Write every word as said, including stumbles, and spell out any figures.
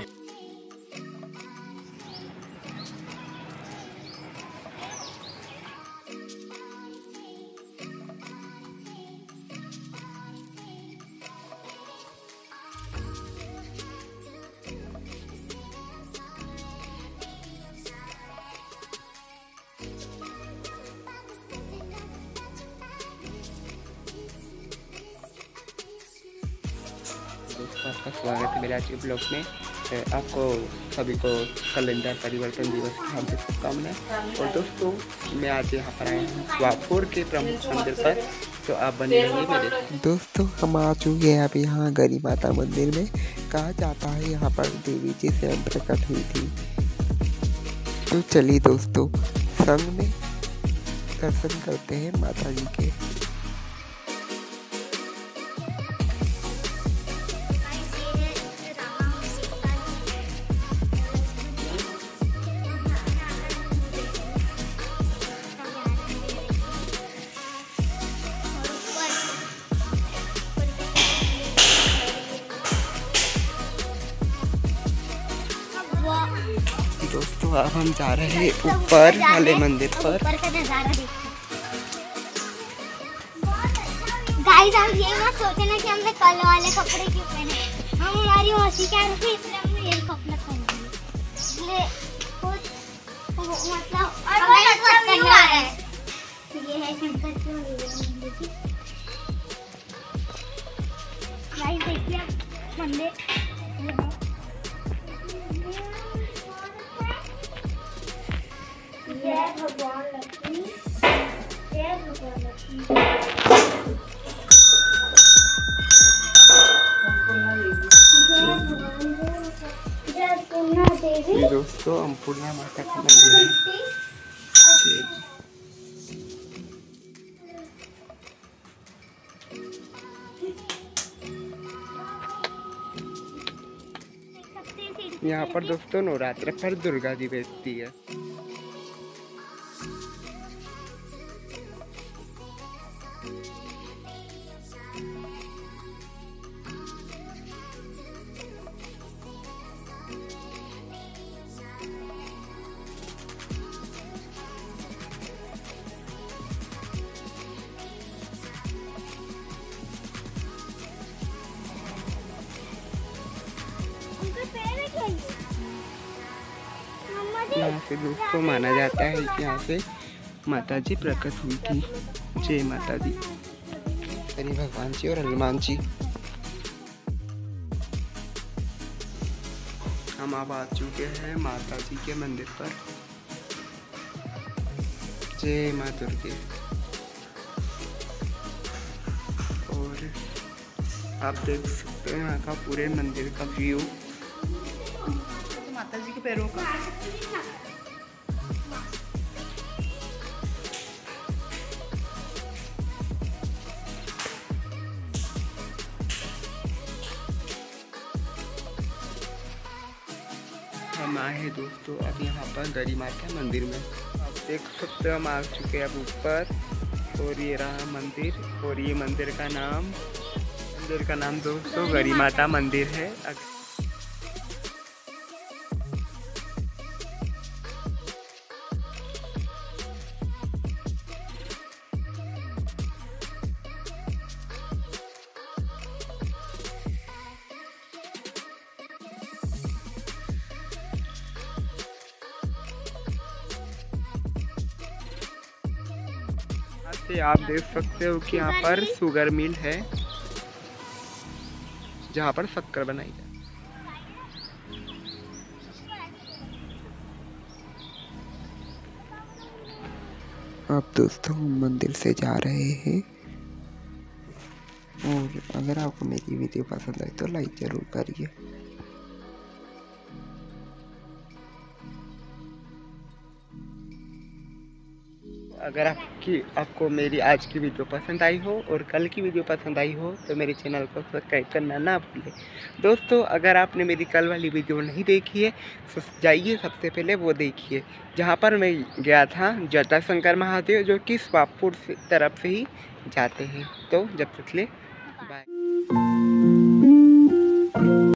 दोस्तों आपका स्वागत है मेरे आज के ब्लॉग में। आपको सभी को कैलेंडर परिवर्तन दिवस की हार्दिक शुभकामनाएं। और दोस्तों मैं आज यहाँ पर आया हूँ स्वापुर के प्रमुख मंदिर पर, तो आप बने रहिए मेरे। दोस्तों हम आ चुके हैं अब यहाँ गरी माता मंदिर में। कहा जाता है यहाँ पर देवी जी स्वयं प्रकट हुई थी। तो चलिए दोस्तों संग में दर्शन करते हैं माता जी के। दोस्तों अब हम जा रहे हैं ऊपर वाले मंदिर पर। गाइस हम ये मत सोचे ना कि हमने कल वाले कपड़े क्यों पहने। हम हमारी मौसी के यहाँ थे इसलिए हमने ये कपड़े पहने। इसलिए कुछ मतलब हमें अच्छा व्यू आ रहा है। ये है शंकर की मंदिर। गाइस देखिए मंदिर जय भगवान लक्ष्मी, जय भगवान लक्ष्मी। जय अन्नपूर्णा देवी। ये दोस्तों अन्नपूर्णा माता का मंदिर है। यहाँ पर दोस्तों नवरात्र पर दुर्गा जी बैठती है। यहाँ से दोस्तों माना जाता है कि यहाँ से माता जी प्रकट हुई थी। जय माता दी। हरि भगवान जी और हनुमान जी। हम अब आ चुके हैं माता जी के मंदिर पर। जय माँ दुर्गे। और आप देख सकते हैं यहाँ का पूरे मंदिर का व्यू। माता जी के पैरों का हम आए हैं दोस्तों अब यहाँ पर गरी माता मंदिर में। आप देख सकते हो हम आ चुके हैं अब ऊपर। और ये रहा मंदिर। और ये मंदिर का नाम मंदिर का नाम दोस्तों गरी माता मंदिर है। से आप देख सकते हो कि यहाँ पर शुगर मिल है जहाँ पर शक्कर बनाई जाती है। अब दोस्तों हम मंदिर से जा रहे हैं। और अगर आपको मेरी वीडियो पसंद आए तो लाइक जरूर करिए। अगर आपकी आपको मेरी आज की वीडियो पसंद आई हो और कल की वीडियो पसंद आई हो तो मेरे चैनल को सब्सक्राइब करना ना भूलें। दोस्तों अगर आपने मेरी कल वाली वीडियो नहीं देखी है तो जाइए सबसे पहले वो देखिए, जहाँ पर मैं गया था जटाशंकर महादेव, जो कि स्वापुर से तरफ से ही जाते हैं। तो जब तक ले बाय।